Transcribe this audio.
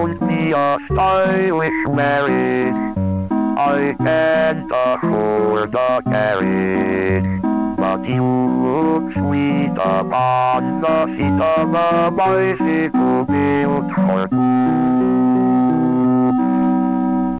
found me a stylish marriage. I can't afford a carriage, but you look sweet upon the seat of a bicycle built for two.